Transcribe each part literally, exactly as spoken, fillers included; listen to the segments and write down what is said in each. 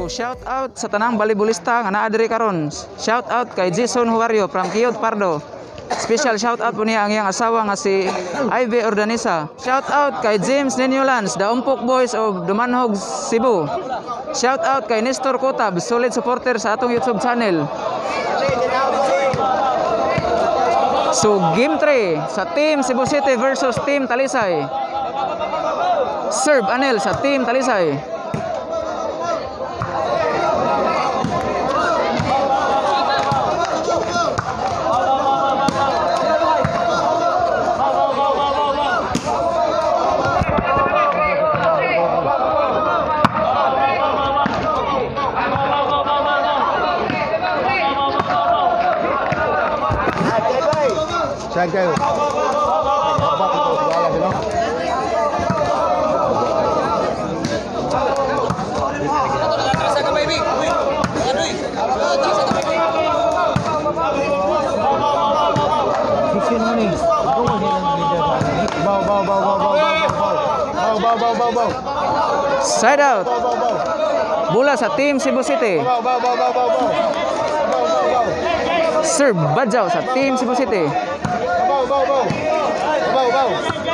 So shout out sa tanang balibulista nga naa diri karon. Shout out kay Jason Huario from Kiyot Pardo. Special shout out po niya ang iyang asawa nga si Ivy Ordanisa. Shout out kay James Nenulans, the Umpok Boys of Dumanhog, Cebu. Shout out kay Nestor Cotab, solid supporter sa atong YouTube channel. So game three sa Team Cebu City versus Team Talisay. Serve Anel sa Team Talisay. Saan kayo? Side out. Bola sa Team Cebu City. Serve Badjaw sa Team Cebu City. Bow, bow, bow. Bow, bow.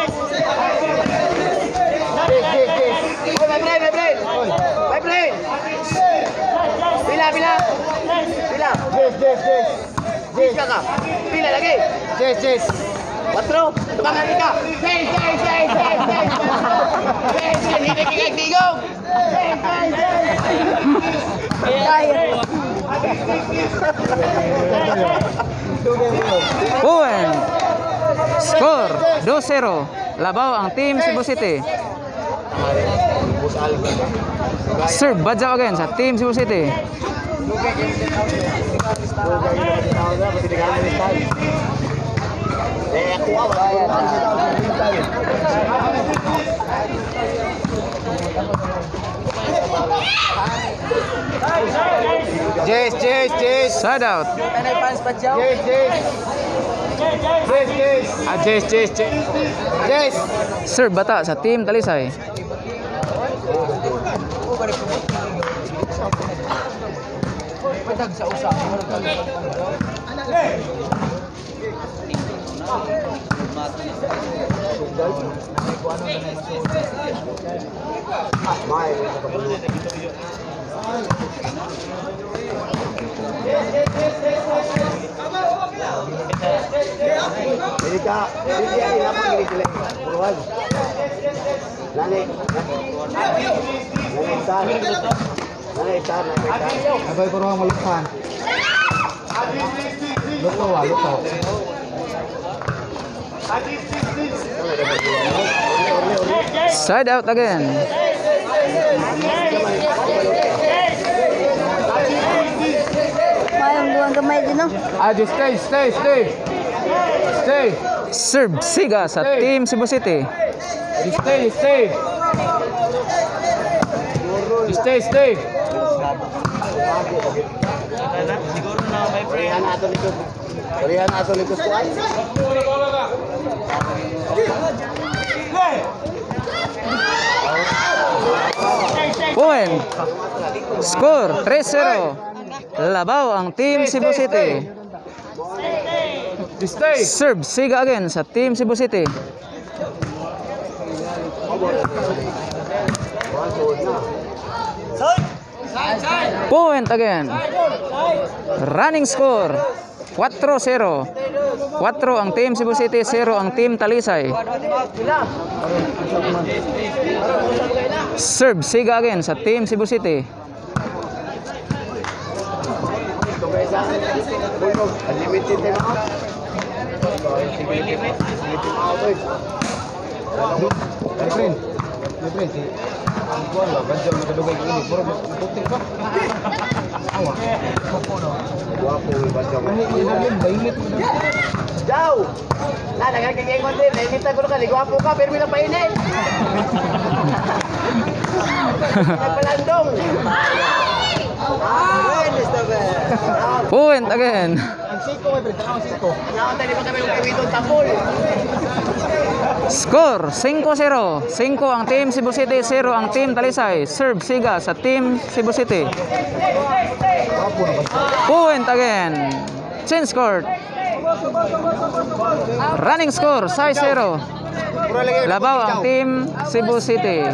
Dig, dig, dig. Oy, my play, my play. My play. Pila, pila. Pila. Yes, yes, yes. Yes, kaka. Pila lagi. Yes, yes. Patro, tumangan ka. Yes, yes, yes, yes, yes. Yes, hindi ka kikigong. Yes, yes, yes. Point. Score two zero. Labaw ang Team Cebu City. Serve Badjaw again sa Team Cebu City. Yes, yes, yes. Side out. Yes, yes. Yes, yes. Ah, yes, yes, yes. Yes. Serve Bata sa Team Talisay. Jadi kak, ini dia ini apa gini jelek? Buruan. Lani, lani sar, lani sar, lani sar. Abay buruan malukan. Luto wa, luto. Side out again. Mayang buang gamay din no. Ah, just stay, stay, stay. Stay. Serve Siga sa Team Cebu City. Stay, stay. Stay, stay. Siguro na may pre. Rihan ato likod. Rihan ato likod ko ay. Point. Score three zero. Labaw ang Team Cebu City. Stay. Serve Siga again sa Team Cebu City. Point again. Running score four zero. four ang Team Cebu City, zero ang Team Talisay. Serve Siga again sa Team Cebu City. Unlimited time out. Friend, friend, ang kuwan ba? Badyaw na kadugay ko ini. Puro putik pa. Awa. Guwapo yung badyaw. Ano yung naging bainit mo na? Jaw! La, nagkakagayang din. Nainita ko ka. Guwapo ka, pero may napainit. Nagpalandong. Point again. Ang siko, my friend. Ang siko. Nakakanta di ba kami yung kaiwitong tapol? Score five zero. five ang team Cebu City, zero ang team Talisay. Serve Siga sa team Cebu City. Point again. Change score. Running score five zero. Labaw ang team Cebu City.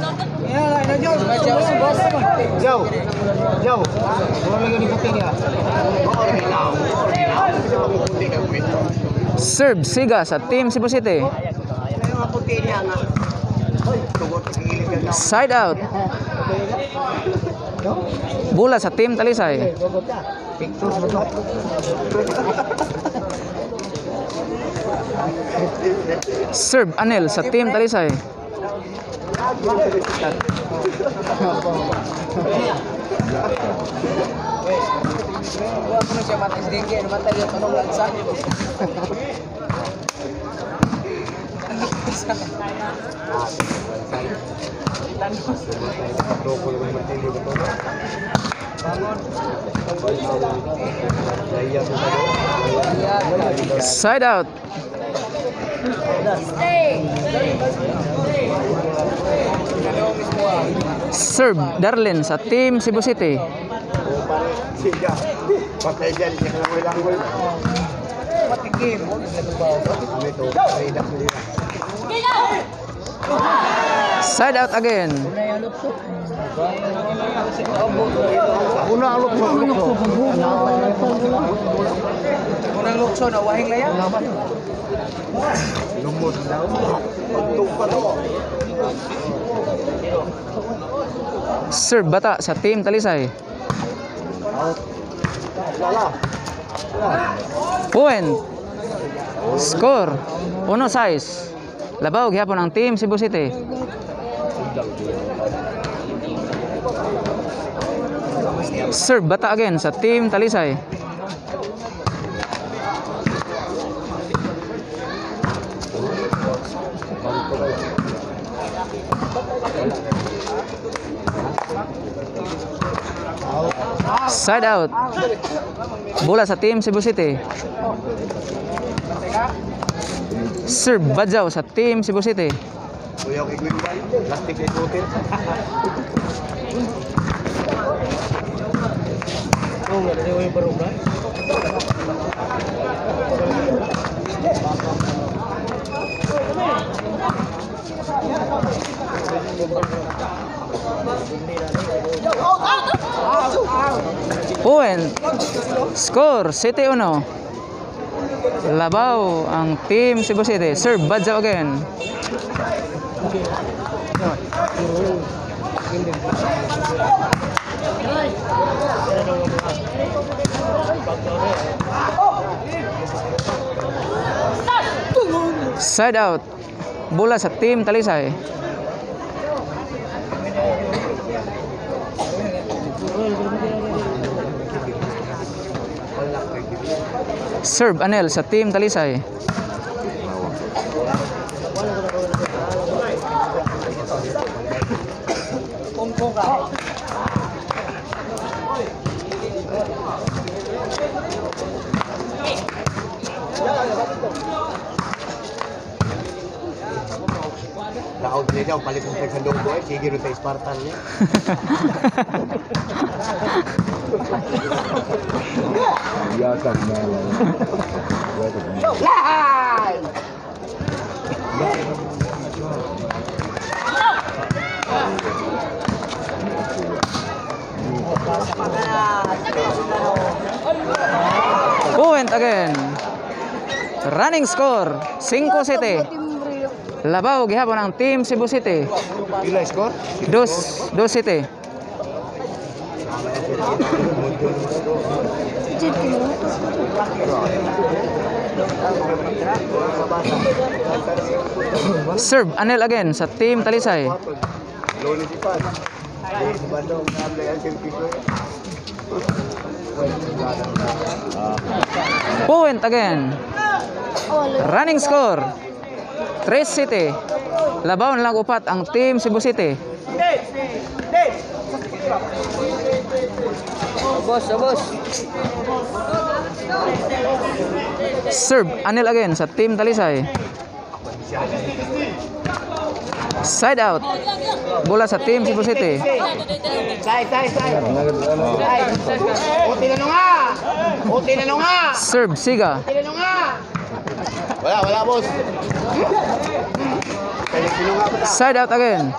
Jauh. Jauh. Kurang lagi ni putih dia. Serve Siga sa team Cebu City. Side out. Bola sa team Talisay. Serve Anel sa team Talisay. Side out. Serve Darlin sa team Cebu City. Side out again. Unang lukso, lukso. Unang lukso na wahing layang. Lumot daw. Pagtug pa to. Serve Bata sa team Talisay. Wala. Point. Score one size. Labaw gihapon ang team Cebu City. Serve Bata again sa team Talisay. Side out. Bola sa team Cebu City. Serve Badjaw sa team Cebu City. Uyok igwin ba? Plastic na ikutin. Oh, wala na yung barong na. Point. Score City one. Labaw ang team Cebu City. Serve Badjaw again. Side out. Bola sa team Talisay. Serve Anel sa team Talisay. Laog niya daw, palit ng sa loob eh. Sige rin sa Spartan niya. Yakan na lang. Lahat! Point again. Running score five City. Labaw gihapon ang team Cebu City. Pila score? Dos, dos City. Serve Anel again sa team Talisay. Loni si Pan. Si Bandong ngamlay ang sirpiko. Point again. Running score three City. Labaw lang upat ang team Cebu City. Boss, boss. Serve Anil again sa team Talisay. Side out. Bola sa team Cebu City. Side, side, side. Side. O, tinanong nga. O, tinanong nga. Serve Siga. Tinanong nga. Wala, wala, boss. Side out again.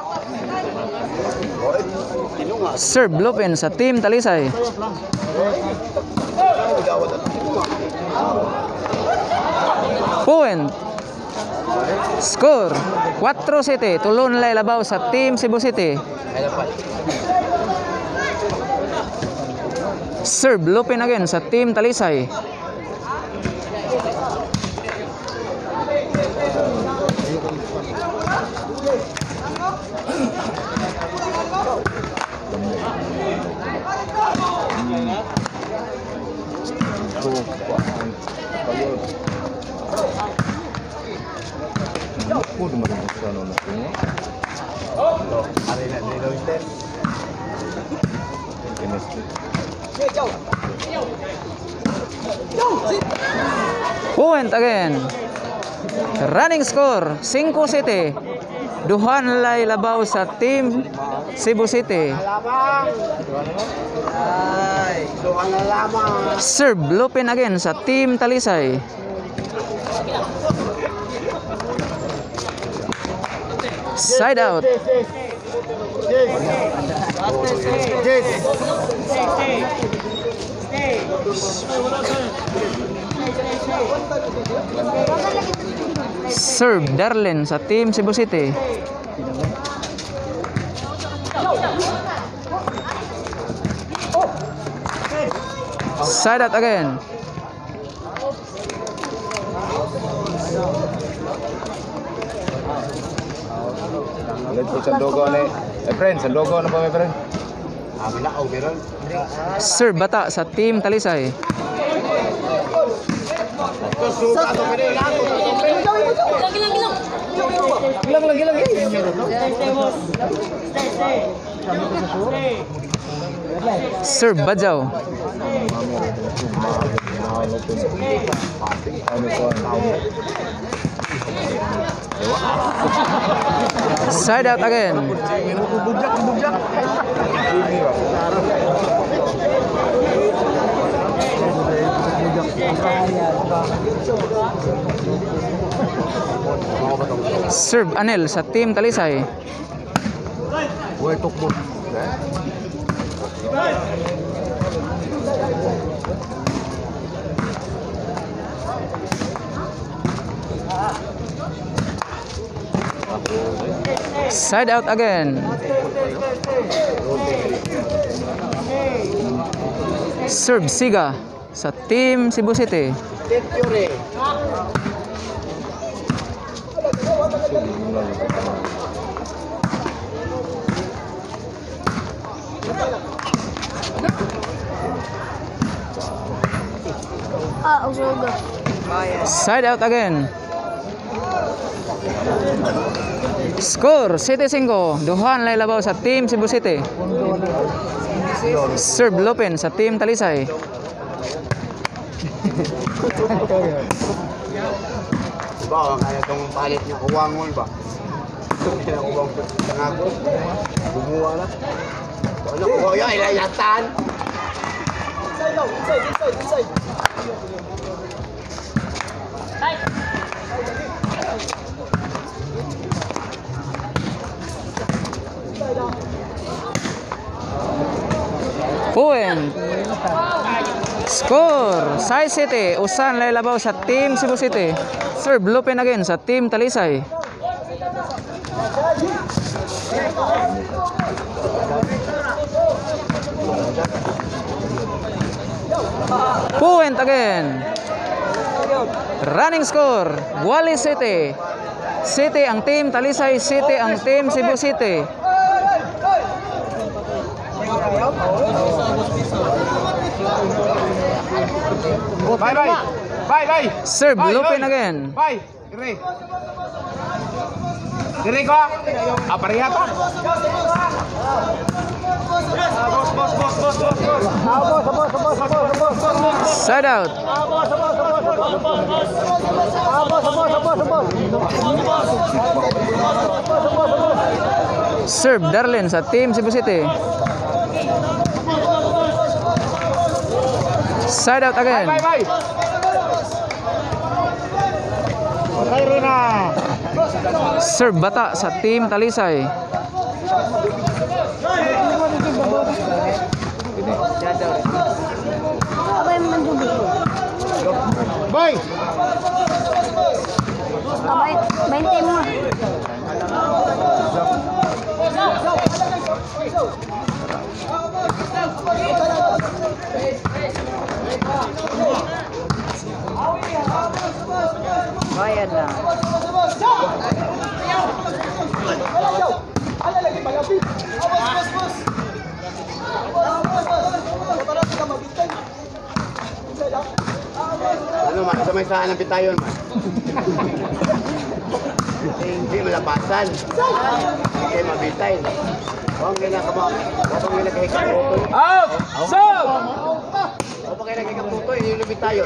Serve Lupin sa team Talisay. Point. Score four City. Tulon lay labaw sa team Cebu City. Serve Lupin again sa team Talisay. Point again. Running score five City. Duhan lay labaw sa team Cebu City. Lamang. Ay, duha na lamang. Serve Lupin again sa team Talisay. Side out. Serve Darlene sa team Cebu City. Side out again. Ulit po sa logo ni eh friend, sa logo ano pa may friend? Ah, wala, overall. Serve Bata sa team Talisay. Gilang lang, gilang. Serve Badjaw. Side out again. Serve Anel sa team Talisay. Buhay tukbo. Side out again. Serve Siga sa team Cebu City. Fury. Ah, usuga. Side out again. Score City five. Duhan lay labaw sa team Cebu City. Serve Lupin sa team Talisay. Ba, kaya itong palit niya kuwangol ba? Kaya kuwang tangako. Bumuha na. Ano ko yun? Ilayatan. Inside daw, inside, inside, inside. Point. Score Sai City. Usan lay labaw sa team Cebu City. Serve Lupin again sa team Talisay. Point again. Running score Wali City. City ang team Talisay, City ang team Cebu City. Bye, bye. Bye, bye. Serve Lupin again. Bye. Dire. Dire ko. Ah, pareha to. Boss, boss, boss, boss, boss, boss. Ah, boss, boss, boss, boss, boss, boss. Side out. Ah, boss, boss, boss, boss, boss. Ah, boss, boss, boss. Serve Darlene sa Team Cebu City. Side out again. Bye, bye. Kairo na. Serve Bata sa Team Talisay. Apa yang menjubi? Bye. Apa main tim mo? Bayad na. Ano man, sa may saan ang pitayon man. Hindi malabasan. Hindi mabitay. Huwag nga na kama. Huwag nga na kahit kaputoy. Out! So! Huwag nga na kahit kaputoy. Hindi yung pitayon.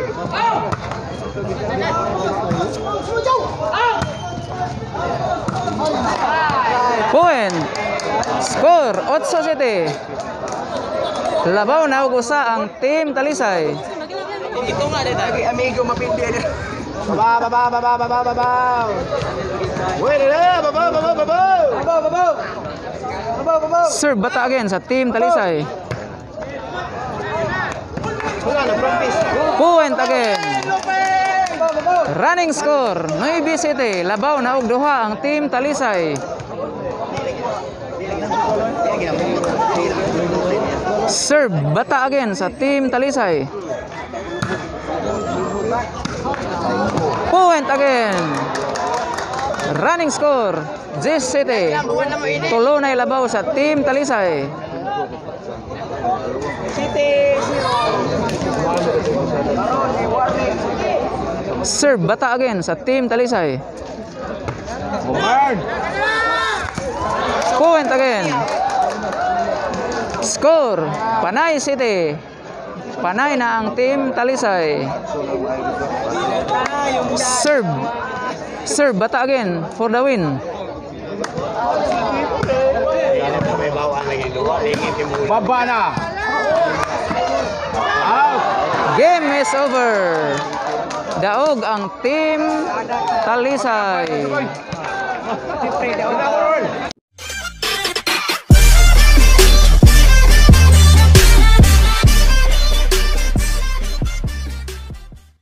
Point. Score Otso City. Labaw na og usa ang Team Talisay. Amigo, mapindi na. Baba, baba, baba, baba, baba. Pwede na. Baba, baba, baba. Baba, baba. Baba, baba. Serve Bata again sa Team Talisay. Wala na, practice. Point again. Running score Nueva City. Labaw na og duha ang Team Talisay. Serve Bata again sa Team Talisay. Point again. Running score G City. Tulo na ilabaw sa Team Talisay. Serve Bata again sa Team Talisay. Point again. Score Panay City. Panay na ang Team Talisay. Serve. Serve Bata again for the win. May bawaan lagi dua. Lingitin mo. Baba na. Out. Game is over. Daog ang Team Talisay.